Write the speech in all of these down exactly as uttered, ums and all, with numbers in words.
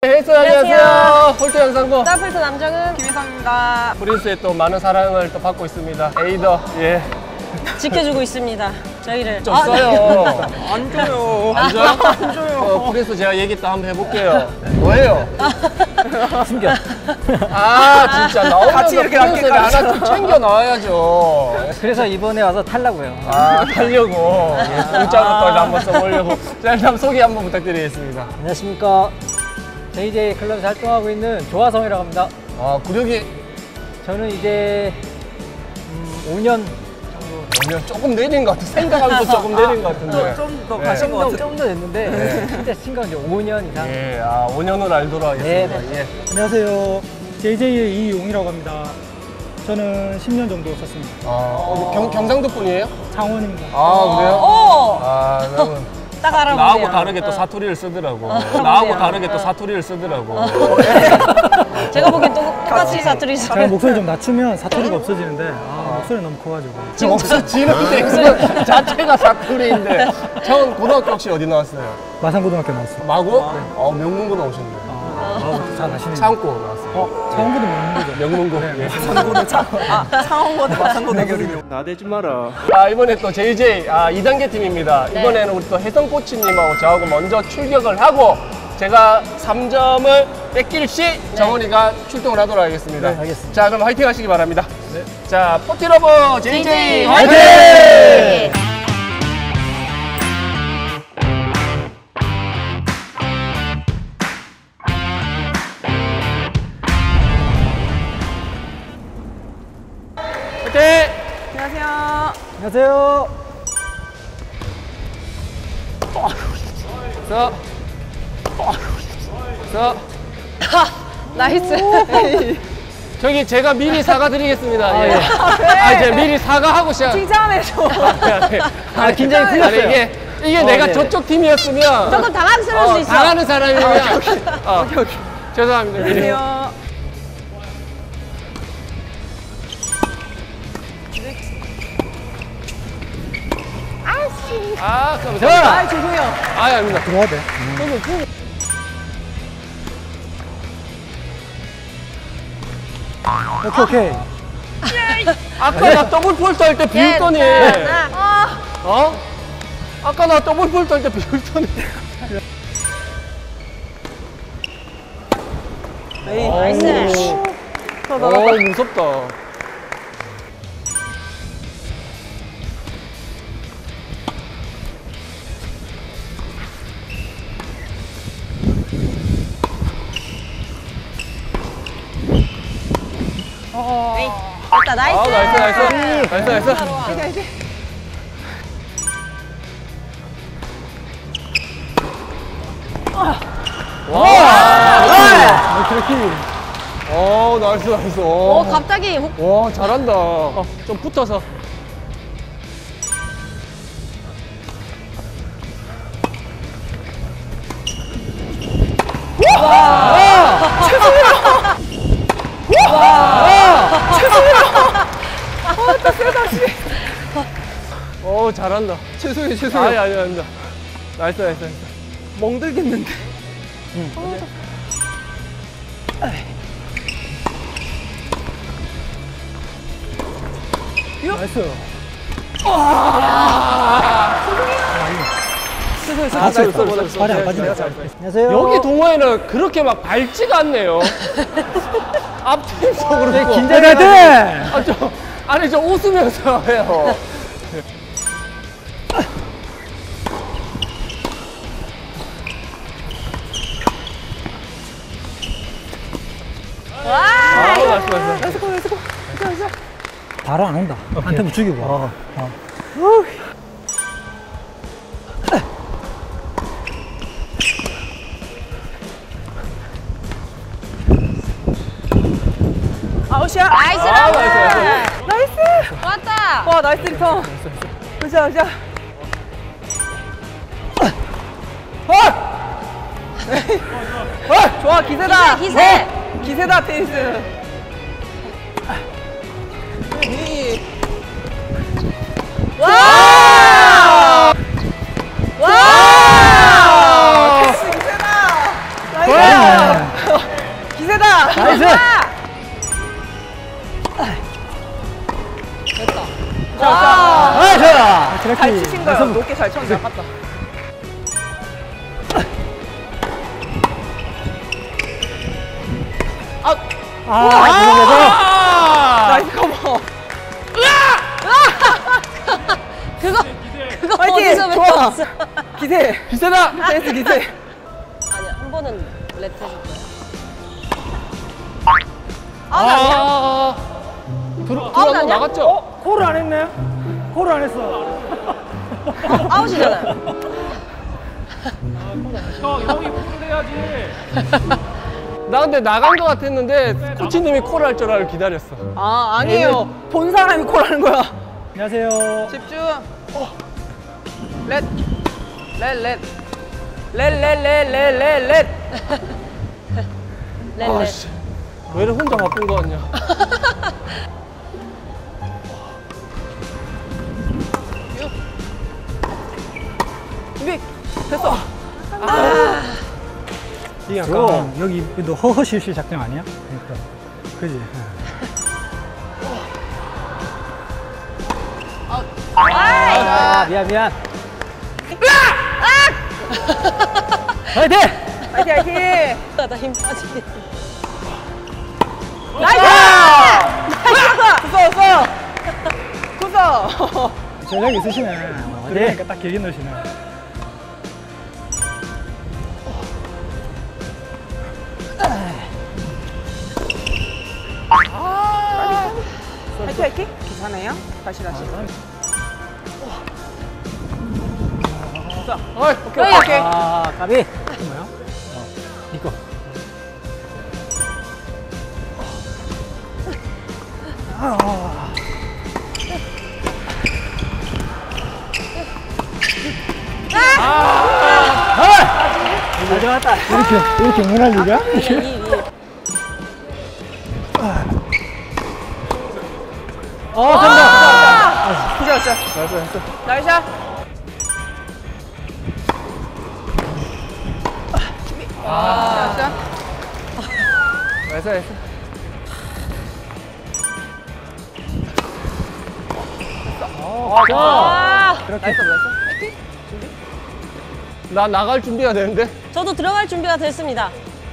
헬스 안녕하세요. 홀트 영상부 서플스 남정은 김희성입니다. 프린스의 또 많은 사랑을 또 받고 있습니다. 에이더 예 지켜주고 있습니다. 저희를 좀 써요. 안 줘요. 안 줘요? 안 줘요. 어, 프린스 제가 얘기 또 한번 해볼게요. 뭐예요? 숨겨. 아 진짜 나오면서 같이 이렇게 프린스를 남길까? 하나씩 챙겨 나와야죠. 그래서 이번에 와서 타려고요. 아 타려고 예, 공짜로 또 한번 써보려고. 자 일단 소개 한번 부탁드리겠습니다. 안녕하십니까. 제이제이 클럽에서 활동하고 있는 조화성이라고 합니다. 아 구력이 저는 이제 음, 오 년 오늘 조금 내린 것 같아. 생각하면서 조금 내린 것 같은데. 좀 더 네. 가신 것 같아요. 좀 더 됐는데 네. 진짜 친구가 이제 오 년 이상. 예, 아 오 년을 알도록 하겠습니다. 네, 예. 안녕하세요. 제이제이의 이용이라고 합니다. 저는 십 년 정도 쳤습니다. 아, 어, 경, 경상도 분이에요? 창원입니다. 아, 그래요? 오! 아, 그러면 딱 알아보네요. 나하고 다르게 또 사투리를 쓰더라고. 나하고 다르게 또 사투리를 쓰더라고. 제가 보기엔 또 똑같이 사투리 제가 목소리 좀 낮추면 사투리가 없어지는데 아, 목소리 너무 커가지고. 지금 없어지는데 그거 자체가 사투리인데. 형 고등학교 혹시 어디 나왔어요? 마산고등학교 나왔어요. 마고? 어, 명문고 나오셨네요. 아, 잘 아시네요. 창고 나왔어요. 어, 창원고도 먹는 거죠? 명문고. 예. 마산고는 창, 아, 창원고는 마산고 대결이네요. 나대지 마라. 아, 이번에 또 제이제이 아, 이 단계 팀입니다. 네. 이번에는 우리 또 혜성 코치님하고 저하고 먼저 출격을 하고 제가 삼 점을 뺏길 시 정원이가 출동을 하도록 하겠습니다. 네, 알겠습니다. 자, 그럼 화이팅 하시기 바랍니다. 네. 자, 포티러버 제이제이 제이제이 화이팅! 화이팅! 화이팅! 안녕하세요. 안녕하세요. 자, 자, 나이스. 저기 제가 미리 사과드리겠습니다. 예. 아, 이제 미리 사과하고 시작. 칭찬해줘. 아, 긴장이 아니, 풀렸어요. 이게 이게 어, 내가 네. 저쪽 팀이었으면 조금 당황스러울 어, 수 있어. 당하는 사람이면 어, 죄송합니다. 미리. 안녕하세요. 아, 감사합니다. 아, 죄송해요. 아, 아닙니다. 들어와야 돼. 오케이, 오케이. 아까 나 더블 폴트 할 때 비웃더니 괜찮아. 어? 아까 나 더블 폴트 할 때 비웃더니 에이, 나이스. 어, 무섭다. 에이, 됐다. 나이스. 아, 나이스, 나이스. 나이스, 나이스. 와! 어, 나이스, 나이스. 오, 갑자기 훅. 와, 잘한다. 어, 좀 붙어서. 오, 잘한다. 죄송해요, 죄송해요. 아니, 아니, 아니다. 나이스, 나이스, 나이스. 멍들겠는데. 나이스. 죄송해요, 아, 죄송해요. 쏘리, 쏘리, 쏘리. 발이 안 빠지네. 안녕하세요. 여기 동호회는 그렇게 막 밝지가 않네요. 앞팀도 그렇고. 긴장해야 돼. 아, 좀, 아니, 좀 웃으면서 해요. 와. 아, 나이스, 나이스. 바로 안 온다. 한테 못 죽이고. 어. 어. 아웃이야. 나이스 아, 라운. 나이스, 나이스. 나이스. 왔다. 와, 나이스 리턴. 으쌰, 으쌰. 어! 좋아, 기세다. 기세, 기세. 어! 기세다, 테니스. 이. 와. 와. 테니스 기세다. 나이스. 와! 나이스! 됐다. 와. 나이스! 잘 치신 거야. 높게 잘 쳤는데 아깝다. 아, 그러면서 나이스 커버. 그거 그거 화이팅! 어디서 좋아. 배웠어? 기세. 비세다. 테니스 기세. 아니야 한 번은 렛 해줄 거야. 아, 아웃 아니야? 들어 아웃 들어간 거 아니야? 나갔죠? 콜을 안 했네? 콜을 안 했어. 아웃이잖아요. 나 근데 나간 거 같았는데 코치님이 콜할 줄 알고 기다렸어. 아 아니에요. 본 사람이 콜하는 거야. 안녕하세요. 집중. 렛. 렛 렛. 렛렛렛렛렛렛. 렛렛. 아씨, 왜 이렇게 혼자 바쁜 거 같냐? 준비. 됐어. 이게 약간 어, 여기 너 허허실실 작전 아니야? 그러니까. 그지? 아, 미안, 미안. 화이팅! 화이팅 화이팅. 나힘 빠지게. 나이스. 나이스. 굿어 굿어. 굿어. 전략 있으시네. 어, 그러니까 딱 길게 넣으시네. 화이팅 화이팅. 괜찮아요? 다시 다시. 자, 어이, 오케이 오케이 오케이. 아, 까비. 뭐야? 어, 이거. 잘 잡았다. 이렇게, 이렇게 응원할 일이야? 이, 이. 어, 정답! 기자 기자. 됐어, 됐어. 나이스 샷. 아, 자, 됐어, 됐어. 자, 아, 나이스 나이스. 나 나갈 준비가 되는데. 저도 들어갈 준비가 됐습니다.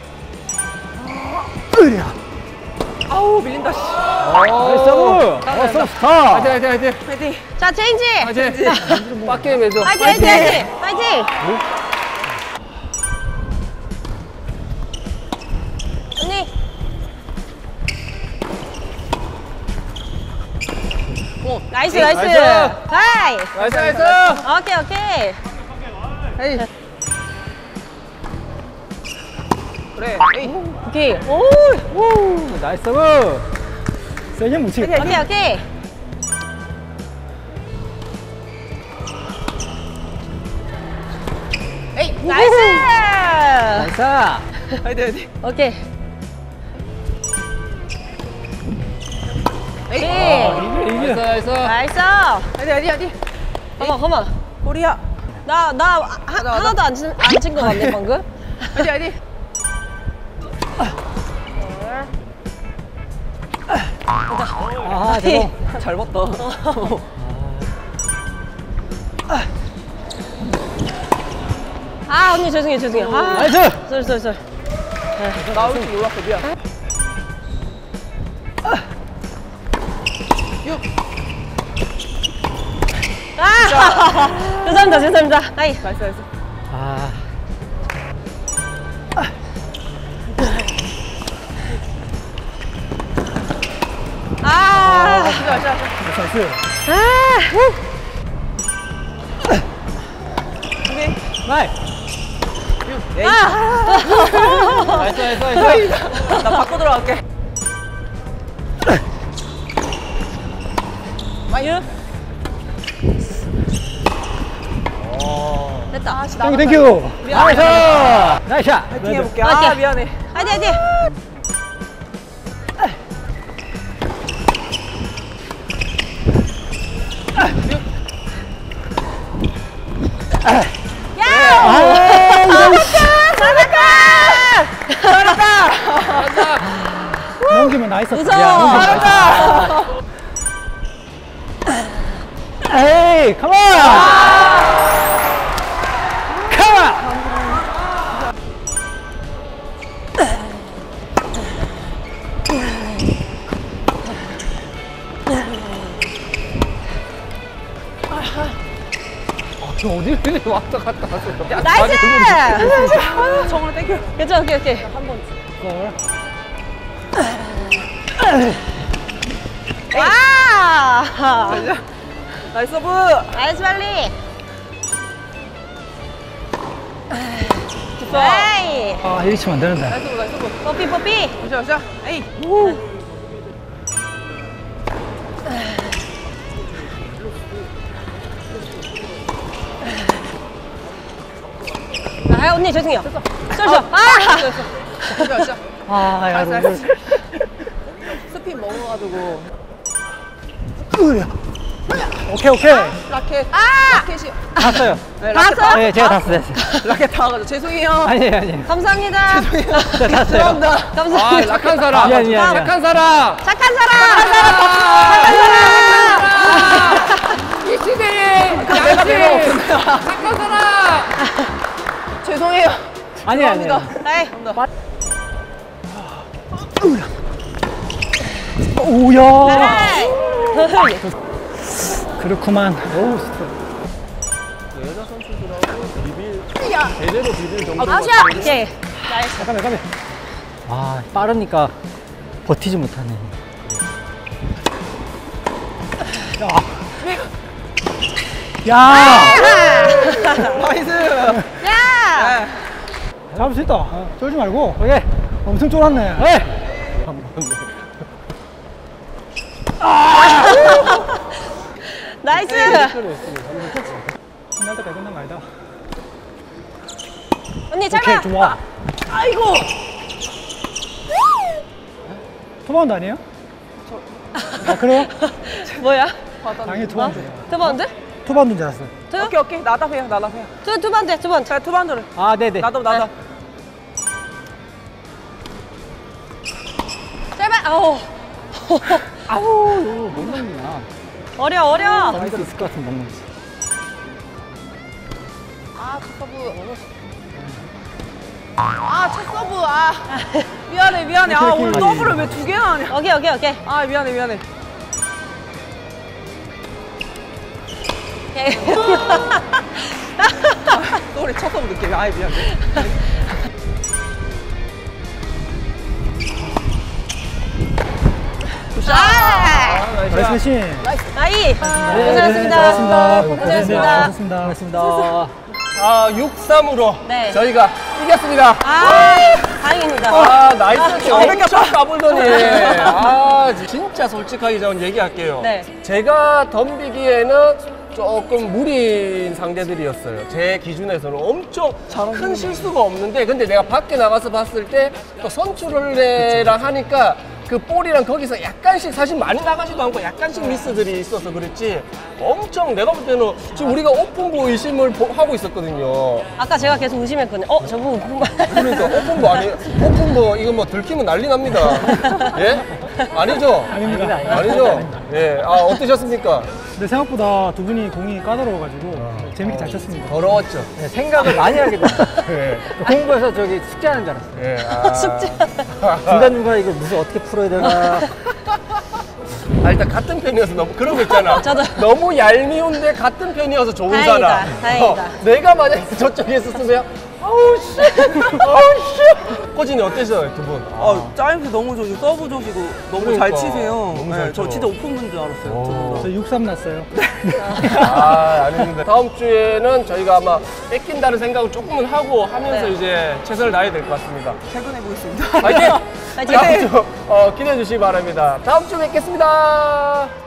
아우 밀린다. 씨. 나이스 서브! 어, 서브 스타! 화이팅, 화이팅, 화이팅. 화이팅. 자 체인지. 화이팅. 빡게임 해줘. 화이팅 화이팅 화이팅 화이팅. 언니. 오 나이스 나이스. 나이스. 하이. 나이스, 나이스. 오케이 오케이. 에이. 그래. 에이. 오케이. 오. 오, 나이스 서브! 세게 묻히겠다. 오케이 오케이. 에이. 나이스. 나이스! 화이팅 화이팅. 오케이. 에이. 오케이. 이게, 이게. 나이스, 나이스. 나이스. 화이팅 화이팅 화이팅. 가만 가만. 코리아. 나나 하나도 안친안친 거 같네 방금. 화이팅 화이팅. 아, 대박. 잘 봤다. 아 언니 죄송해요 죄송해요. 아, 나이스! 쏠 쏠 쏠. 나올 줄 몰랐어 미안. 아 죄송합니다 죄송합니다. 아이. 나이스 나이스. 아, 아. 기자 기자. 나이스. 준비. 나이! 에이. 나이스, 나이스, 나이스. 나 바꿔 들어갈게. 마유. 됐다. 땡큐, 땡큐. 나이스! 나이스 샷! 화이팅 해볼게. 화이팅. 아 미안해. 화이팅 화이팅. 야! 잘했다! 잘했다! 잘했다. 간다. 옮기면 나이스. 무서워. 야, 옮기면 잘한다. 에이, 컴온! 컴온! 저 어디를 이렇게 왔다 갔다 하세요? 나이스. 정으로 땡겨. 괜찮아, 오케이, 오케이. 한 번. 와. 나이스 서브. 나이스 빨리. 에이. 아, 이리 치면 안 되는데. 나이스 서브, 나이스 서브. 뽀삐 뽀삐. 자, 자, 에이. 아 언니 죄송해요. 쏠쏠. 아. 자, 자. 아, 야, 나이스, 롤. 스핀 먹어가지고. 으야. 오케이, 오케이. 라켓. 아. 라켓이. 탔어요. 네, 다 라켓 왔어요? 네, 제가 탔어요. 라켓 닿아가지고 죄송해요. 아니에요, 아니에요. 감사합니다. 제가 탔어요. 죄송합니다. 아, 감사합니다. 착한 사람. 미안, 미안, 미안. 착한 사람. 착한 사람. 착한 사람. 이 시대에 내가 내가 없었네. 착한 사람. 죄송해요. 아니에요, 아니에요. 에이. 오야. 에이. 그렇구만. 오우, 스트. 여자 선수들하고 비빌 제대로 비빌 정도. 아샤. 오케이. 잠깐만, 잠깐만. 아, 빠르니까 버티지 못하네. 야. 나이스. 야. 잡을 수 있다. 어, 쫄지 말고. 오케이. 엄청 쫄았네. 네. 나이스. 끝날 때까지 끝난 거 아니다. 언니 오케이, 짧아. 좋아. 아이고. 투바운드 아니에요? 아, 그래요? 뭐야? 당연히 투바운드. 두 번째? 투바운드인 줄 알았어요. 두? 오케이, 오케이. 나답해요, 나답해요. 두, 두 번째, 두 번째. 자, 투반드를. 아, 네네. 나답, 나답. 짧아. 아우. 아우, 못 넘기나. 어려, 어려. 넘길 수 있을 것 같은데, 못 넘기지. 아, 첫 서브. 아, 첫 서브. 아. 미안해, 미안해. 아, 오늘 더블을 왜 두 개나 하냐. 오케이, 오케이, 오케이. 아, 미안해, 미안해. 오케이. 쏘리, 첫 서브 느낌. 아, 미안해. 아! 나이스 신. 나이. 고생하셨습니다. 고맙습니다. 고생하셨습니다. 고맙습니다. 고맙습니다. 아, 육 삼으로 네. 저희가 이겼습니다. 아, 다행입니다. 아, 나이스. 아, 엄청 까불더니. 아, 진짜 솔직하게 저는 얘기할게요. 네. 제가 덤비기에는 조금 무리인 상대들이었어요. 제 기준에서는 엄청 큰 실수가 없는데, 근데 내가 밖에 나가서 봤을 때 또 선출을래랑 하니까 그 볼이랑 거기서 약간씩, 사실 많이 나가지도 않고 약간씩 미스들이 있어서 그랬지, 엄청 내가 볼 때는 지금 우리가 오픈보 의심을 보- 하고 있었거든요. 아까 제가 계속 의심했거든요. 어, 저분 오픈바. 그러니까 오픈보 아니, 오픈보 이거 뭐 들키면 난리 납니다. 예? 아니죠? 아닙니다. 아니죠? 예. 아, 어떠셨습니까? 근데 생각보다 두 분이 공이 까다로워가지고 재밌게 잘 쳤습니다. 더러웠죠? 네, 생각을 많이 하게 됐어요. 예. 공부해서 저기 숙제하는 줄 알았어요. 예. 아. 숙제. 중간중간 이거 무슨 어떻게 풀어야 되나. 아, 일단 같은 편이어서 너무 그런 거 있잖아. 저도. 너무 얄미운데 같은 편이어서 좋은 다행이다, 사람. 다행이다. 어, 내가 만약에 저쪽에 있었으면 아우 씨, 아우 씨. 코진이 어땠어요, 두 분? 아, 짜임새 너무 좋으시고, 서브 좋으시고, 너무 그러니까. 잘 치세요. 너무 잘 네, 저 쳐. 진짜 오픈인 줄 알았어요. 저보다. 저 육 삼 났어요. 아, 아닙니다. 다음 주에는 저희가 아마 뺏긴다는 생각을 조금은 하고 하면서 네. 이제 최선을 다해야 될 것 같습니다. 퇴근해 보겠습니다. 파이팅! 파이팅! 다음 주 어, 기대해 주시기 바랍니다. 다음 주에 뵙겠습니다.